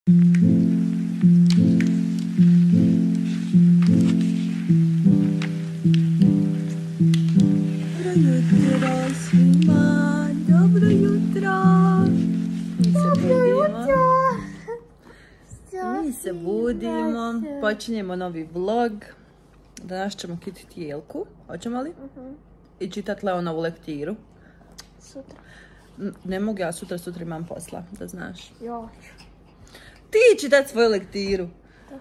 Mi se budimo, počinjemo novi vlog. Danas ćemo kititi Jelku, hoćemo li? I čitati Leonovu lektiru. Sutra. Ne mogu ja sutra imam posla, da znaš. Jo. Ti čitat svoju lektiru.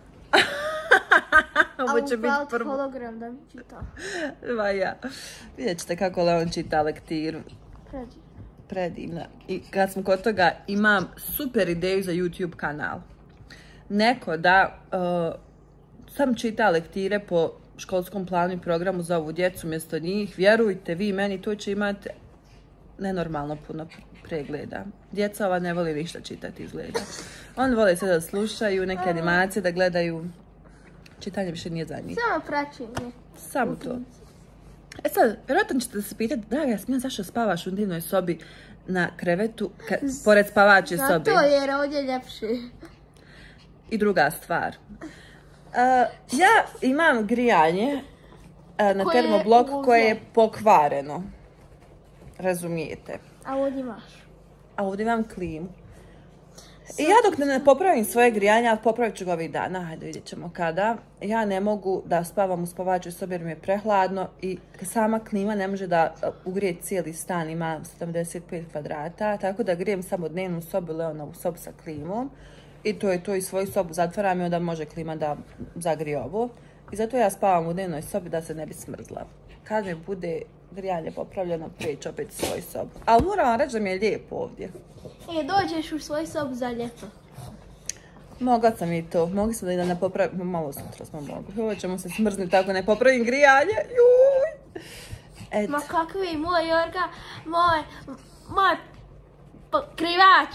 Ovo će biti prvo. Hologram da mi čita. Ma ja. Vidjet ćete kako Leon čita lektiru. Predivna. I kad smo kod toga, imam super ideju za YouTube kanal. Neko da sam čita lektire po školskom planu i programu za ovu djecu mjesto njih. Vjerujte vi meni, to će imati nenormalno puno pregleda. Djeca ova ne voli ništa čitati, izgleda. Oni vole sve da slušaju, neke animacije da gledaju. Čitanje više nije za njih. Samo praćenje. Samo to. E sad, vjerojatno ćete se pitati, Draga Jasmina, zašto spavaš u divnoj sobi na krevetu, pored spavače sobe? Zato jer ovdje ljepše. I druga stvar. Ja imam grijanje na termoblok koje je pokvareno. Razumijete? A ovdje imaš? A ovdje imam klimu. I ja dok ne popravim svoje grijanje, ali popravit ću ga ovih dana, hajde vidjet ćemo kada, ja ne mogu da spavam u spavačoj sobi jer mi je prehladno i sama klima ne može da ugrije cijeli stan, ima 75 kvadrata, tako da grijem samo dnevnu sobu, Leonovu sobu sa klimom i to je to, i svoju sobu zatvaram i onda može klima da zagrije ovo. I zato ja spavam u dnevnoj sobi da se ne bi smrzla. Kad mi bude grijanje popravljeno, prijeći opet u svoju sobu. Ali moram vam reći da mi je lijepo ovdje. Dođeš u svoju sobu za ljeto. Mogla sam i to. Mogli smo da i da ne popravimo. Malo sutra smo mogli. Ovo ćemo se smrzniti tako ne popravim grijanje. Juj! Et. Ma kakvi, moj Jorga, moj krivač,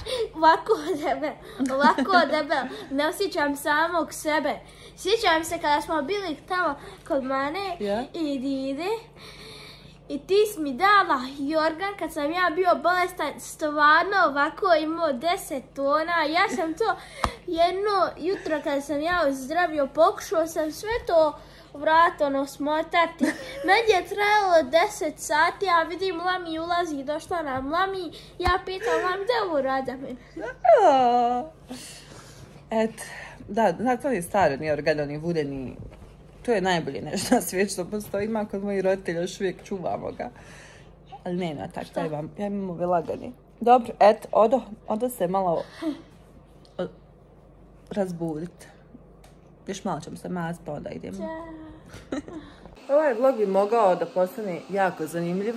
ovako debel, ne osjećam samog sebe. Sjećam se kada smo bili tamo kod mane i Dide. I ti si mi dala jorgan kad sam ja bio bolestan, stvarno ovako imao 10 tona. Ja sam to jedno jutro kada sam ja ozdravio, pokušao sam sve to vratno smotati. Meni je trajalo 10 sati, a vidim Lami ulazi, došla nam Lami. Ja pitam Lami, gdje ovo rada meni? Da, to je staro, ni organ, ni vudeni. To je najbolje nešto na svijetu što postoji. Ima kod mojih roditelja, još uvijek čuvamo ga. Ali nema tako, ja imam ove lagani. Dobro, eto, odo se malo razbuditi. Još malo ćemo se mazati, pa onda idemo. Ovaj vlog bi mogao da postane jako zanimljiv.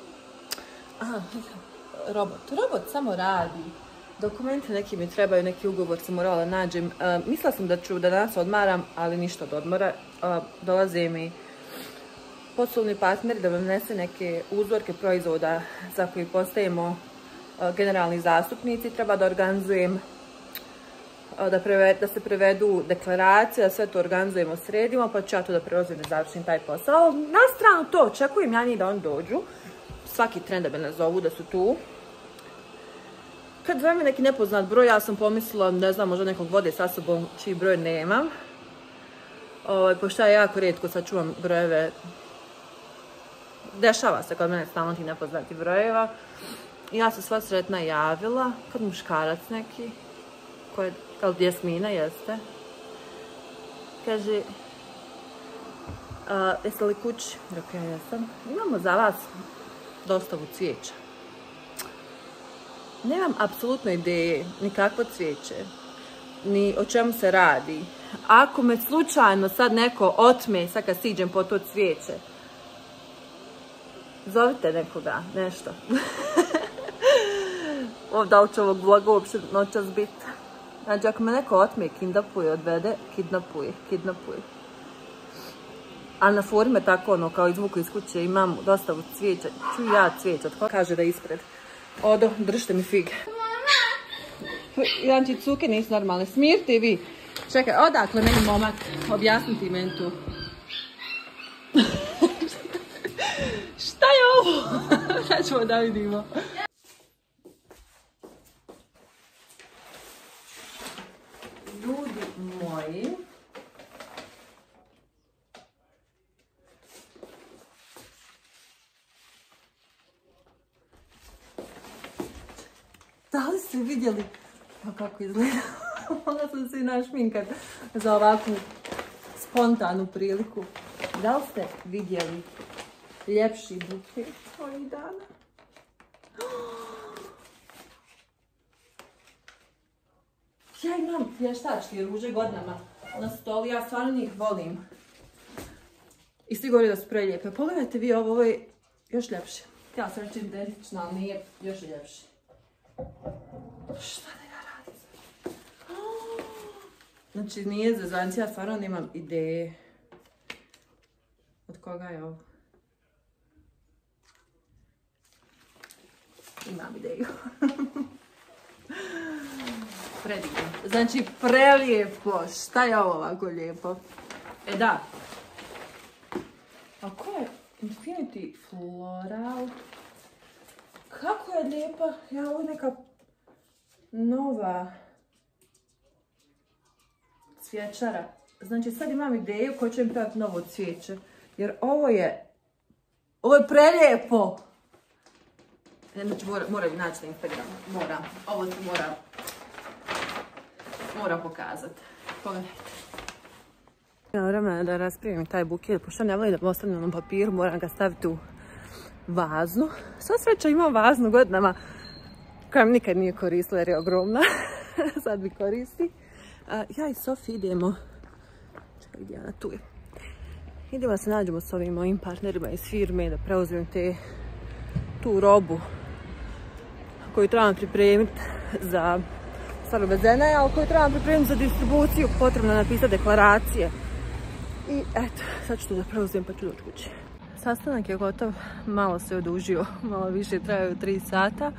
Robot samo radi. Dokumenti neki mi trebaju, neki ugovor sam morala da nađem. Mislila sam da ću danas odmaram, ali ništa od odmora. Dolaze mi poslovni partneri da vam nese neke uzorke proizvoda za koji postajemo generalni zastupnici. Treba da organizujem, da se prevedu deklaracije, da sve to organizujemo, sredimo, pa ću ja to da preuzim da završim taj posao. Na stranu to, očekujem ja njih da oni dođu. Svaki tren da me nazovu da su tu. Kad zove mi neki nepoznat broj, ja sam pomislila, ne znam, možda nekog vode sa sobom čiji broj nemam. Pošto ja jako rijetko sačuvam brojeve. Dešava se kod mene stalno ti nepoznati brojeva. Ja sam sva sretna javila, kad muškarac neki, ali Jasmina jeste. Kaže, jeste li kući? Rekao, ja jesam. Imamo za vas dostavu cvijeća. Nemam apsolutno ideje, ni kakvo cvijeće, ni o čemu se radi. Ako me slučajno sad neko otme, sad kad siđem po to cvijeće, zovite nekoga, nešto. Da li će ovog vloga uopšte noćas biti? Znači, ako me neko otme, kidnapuje, odvede, kidnapuje. Ali na forumu je tako, kao izvuku iz kuće, imam dostavu cvijeća, ču ja cvijeća, kaže da je ispred. Odo, držite mi fige. Janči, cuke nisu normalne. Smirte vi. Čekaj, odakle meni momak? Objasniti meni tu. Šta je ovo? Sad ćemo da vidimo. ste vidjeli pa kako izgleda? Mogla sam se i našminkat za ovakvu spontanu priliku. Da li ste vidjeli ljepši buket ovih dana? Ja imam plještačke ruže godinama na stolu, ja stvarno njih volim. I svi govori da su prelijepe. Pogledajte vi ovo je još ljepše. Ja sam reći identično, ali nije još ljepše. Šta da ja radim? Znači nije za zanci, ja stvarno nemam ideje. Od koga je ovo? Imam ideju. Predivno. Znači prelijepo. Šta je ovo ovako lijepo? E da. A ko je Infinity Floral? Kako je lijepa. Ja, ovo je neka nova cvjećara. Znači sad imam ideju koju ću im praviti novo cvijeće. Jer ovo je prelijepo. Znači moram naći na Instagramu. Ovo se mora pokazati. Pogledajte. Imam vremena da rasprimim taj buket, pošto ne volim da ostane na papiru, moram ga staviti u vaznu. Sva sreća imam vaznu godinama koja mi nikad nije koristila jer je ogromna. Sad mi koristi. Ja i Sofi idemo, čekaj gdje ona tu je. Idemo da se nađemo s ovim mojim partnerima iz firme da preuzmem tu robu koju trebam pripremiti za, stvarno vezene, ali koju trebam pripremiti za distribuciju, potrebno napisati deklaracije. I eto, sad ću to da preuzmem pa ću doći kući. Sastanak je gotov, malo se odužio, malo više trajaju 3 sata.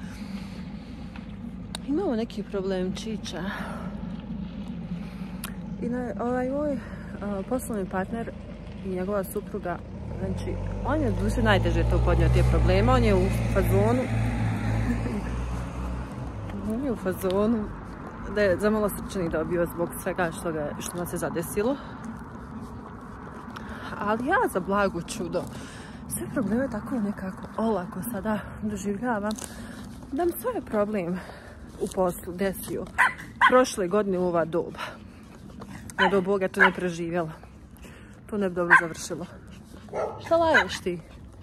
Imamo neki problemčića. I ovaj moj poslovni partner i njegova supruga, znači, on je duše najteže to podnio te probleme, on je u fazonu da je zamalo srčani dobio zbog svega što nam se zadesilo. Ali ja za blago čudo sve probleme tako nekako olako sada doživljavam da mi sve problem u poslu desio prošle godine u ova doba. Ne do Boga to ne preživjela. To ne bi dobro završilo. Šta laješ ti?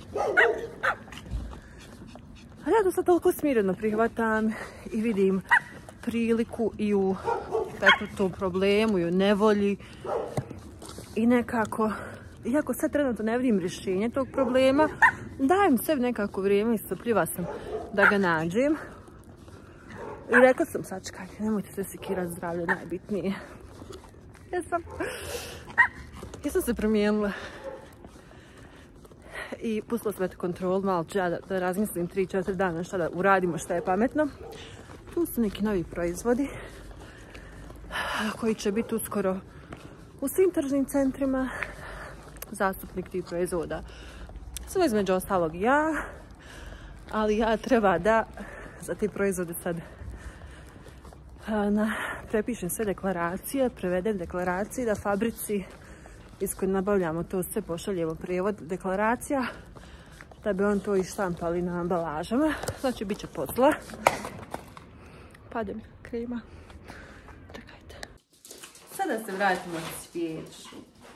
Ali ja to sad toliko smireno prihvatam i vidim priliku i u tom problemu i u nevolji. I nekako, iako sad trenutno ne vidim rješenje tog problema, dajem sebi nekako vrijeme i strpljiva sam da ga nađem. I rekla sam, sačekajte, nemojte se sekirati, zdravlje najbitnije. Jesam se promijenila. I pustila sam kontrol, malo ću ja da razmislim 3-4 dana šta da uradimo, šta je pametno. Tu su neki novi proizvodi koji će biti uskoro u svim tržnim centrima. Zastupnik tih proizvoda sam između ostalog ja, ali ja treba da za te proizvode sad prepišem sve deklaracije, prevedem deklaracije, da fabrici iz koje nabavljamo to sve pošaljemo prijevod deklaracija, da bi on to i štampali na ambalažama. Znači, bit će posla. Padem krema. Čekajte. Sada se vratimo na cvijeću.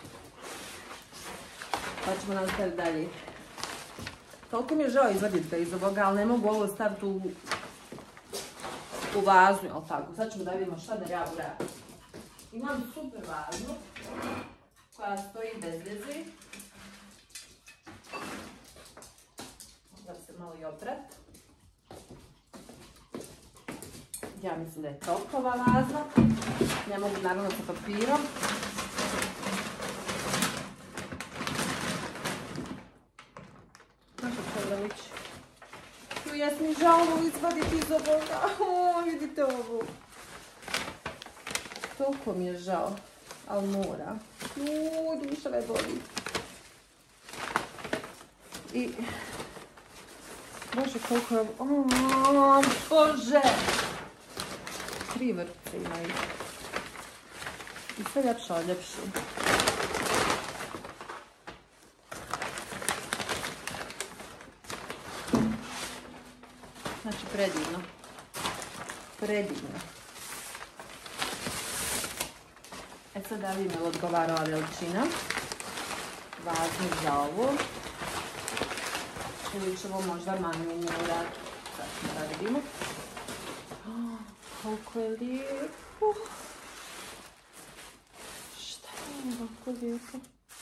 Pa ćemo nastaviti dalje. Toliko mi je žao izvaditi ga iz ovoga, ali ne mogu ovo staviti u vazu, jel tako? Sad ćemo da vidimo šta da ja uradim. Imam super vazu koja stoji bez veze. Da se malo i oprat. Ja mislim da je topova vaza. Ne mogu naravno sa papirom. Naša Pavlović. Tu jes mi žao izvaditi iz ovoga. Vidite ovo. Toliko mi je žao. Ali mora. Duša me boli. I... Bože, koliko je... Bože! 3 vrpce imaju. I sve ljepše od ljepše. Znači, predivno. predivno. Sad da vidim ili odgovara ova veličina. Važno za ovo. Ili ćemo možda manju urati. Sad ćemo da vidimo. Koliko je lijepo. Šta je ovako lijepo?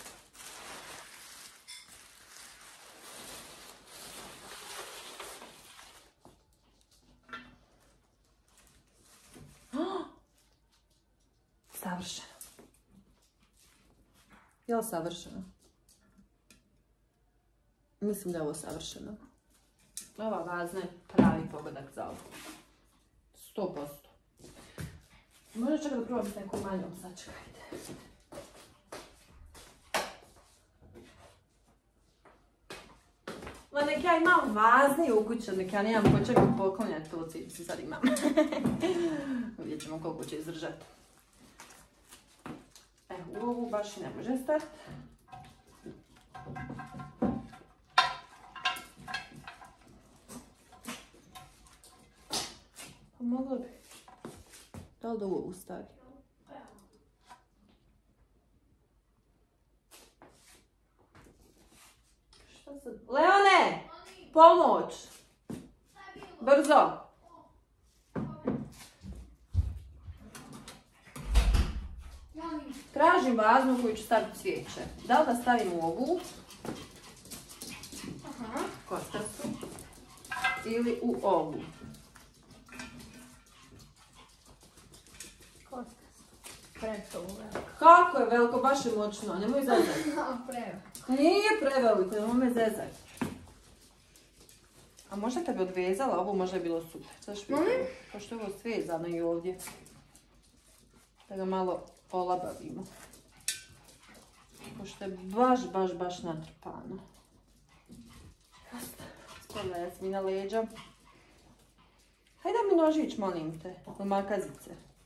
Savršeno. Je li savršeno? Mislim da je ovo savršeno. Ova vazna je pravi pogodak za ovo. 100%. Možda čak da probam s nekom manjom, sačekajte. Ma nek ja imam vazne u kući, nek ja nemam ko će mi poklonjati, to si sad imam. Vidjet ćemo koliko će izdržati. U ovu baš ne može stati. Pa mogla bi. Da li da u ovu stavi? Šta sad? Leone! Pomoć! Brzo! Tražim vaznu koju ću staviti cvijeće. Da li da stavim u ovu? Kockastu. Ili u ovu? Kockastu. Preveliko. Kako je veliko? Baš je moćno. Nemoj zezati. Preveliko. Nije preveliko, nemoj me zezati. A možda kad bi odvezala ovo, možda je bilo super. Znaš vidjeti? Pošto je ovo svezano i ovdje. Da ga malo olabavimo. Pošto je baš natrpano. Stavlja Jasmina leđa. Hajde mi nožić, molim te. Od makazice.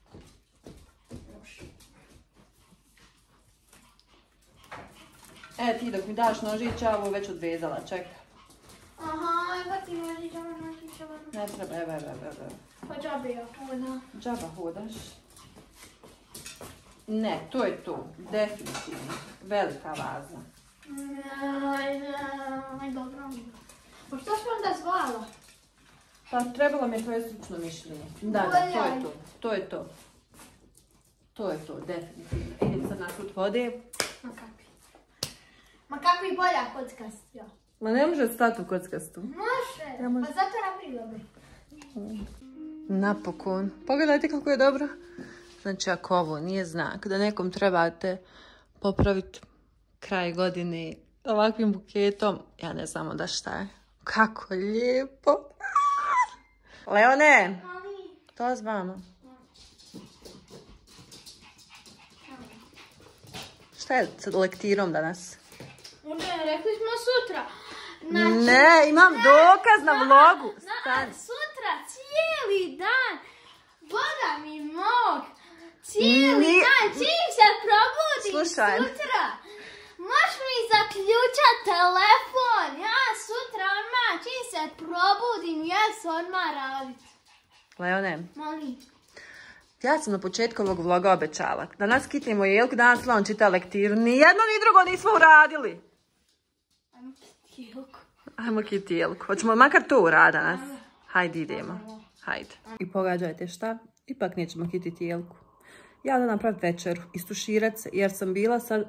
Ti dok mi daš nožić, ja ovo već odvezala, čekaj. Aha, evo ti nožić. Ne treba, evo. Pa džabe ja hodam. Džaba hodaš. Ne, to je to. Definitivno. Velika vazna. Aj, dobro. Pa što smo onda zvala? Pa trebalo mi je tvoje stručno mišljenje. Da, to je to. To je to, definitivno. Idem sad nakrut vode. Ma kakvi bolja kockast, ja. Ma ne može stati u kockastu. Može, pa zato napravila bi. Napokon. Pogledajte kako je dobro. Znači, ako ovo nije znak da nekom trebate popraviti kraj godine ovakvim buketom, ja ne znam onda šta je. Kako lijepo. Leone, to s vama. Šta je s lektirom danas? Ne, rekli smo sutra. Ne, imam dokaz na vlogu. Sutra cijeli dan. Boga mi mog. Cijeli dan. Čim se probudim sutra. Možeš mi zaključati telefon. Ja sutra odmah čim se probudim odmah radit. Leone. Molim. Ja sam na početku ovog vloga obećala. Danas kitnemo Jelku, danas Leon čita lektiru. Nijedno ni drugo nismo uradili. Ajmo kiti Jelku. Ajmo kiti Jelku. Hoćemo makar to uraditi danas. Hajde idemo. Hajde. I pogađajte šta? Ipak nećemo kititi Jelku. Ja da napraviti večeru. Istuširat se. Jer sam bila sad...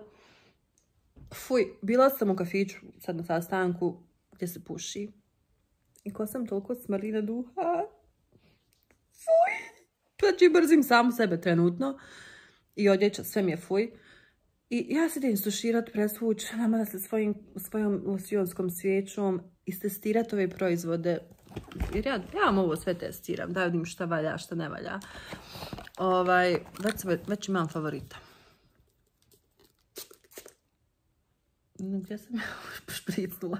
bila sam u kafiću sad na sastanku gdje se puši. I ko sam toliko smrdi na duha. Znači brzim samu sebe trenutno. I odjeća, sve mi je fuj. I ja se idem suširat, presvuć, nama da se svojom losjonskom svijećom istestirat ove proizvode. Jer ja vam ovo sve testiram, da vidim šta valja, šta ne valja. Već imam favorita. Gdje sam ja špricnula?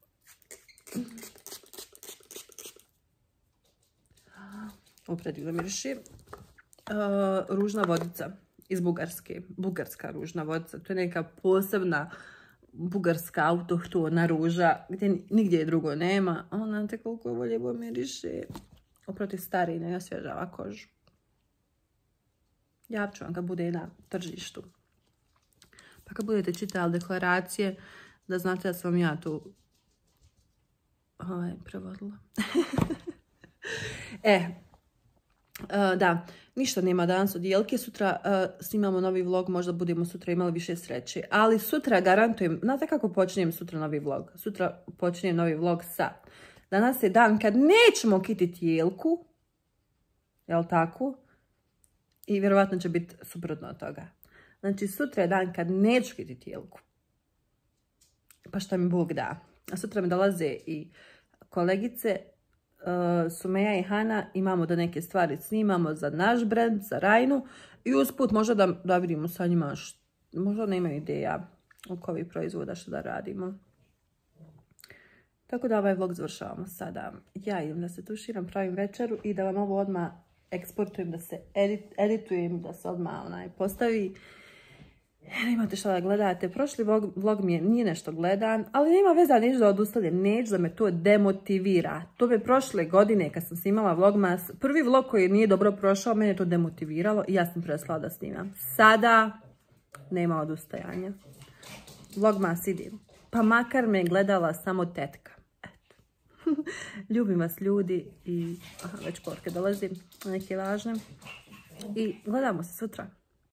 Ovo predivno miriši. Ružna vodica iz Bugarske. Bugarska ružna vodica. To je neka posebna bugarska autohtona ruža gdje nigdje drugo nema. Znate koliko ovo lijepo miriši. oprotiv stariji, ne osvježava kožu. Javit ću vam kad bude na tržištu. Pa kad budete čitali deklaracije, da znate da sam ja tu prevodila. Da, ništa nema danas od Jelke. Sutra snimamo novi vlog, možda budemo sutra imali više sreće. Ali sutra garantujem, znate kako počinjem sutra novi vlog? Sutra počinjem novi vlog sa... Danas je dan kad nećemo kititi Jelku. Jel tako? I vjerovatno će biti suprotno od toga. Znači, sutra je dan kad neću kititi Jelku. Pa šta mi Bog da. A sutra mi dolaze i kolegice, Sumeja i Hana, imamo da neke stvari snimamo za naš brand, za Rajnu. I usput možda da vidimo sa njima, možda nemaju ideja oko ovih proizvoda što da radimo. Tako da ovaj vlog završavamo sada. Ja idem da se tuširam, pravim večeru i da vam ovo odmah eksportujem, da se editujem, da se odmah postavi. Nemate šta da gledate. Prošli vlog mi nije nešto gledan, ali nema veze, neću da odustavljam, neću da me to demotivira. To me prošle godine kad sam snimala vlogmas, prvi vlog koji nije dobro prošao, mene je to demotiviralo i ja sam prestala da snimam. Sada nema odustajanja. Vlogmas idem. Pa makar me gledala samo tetka. Eto. Ljubim vas ljudi i već porke dolazim, neke važne. I gledamo se sutra.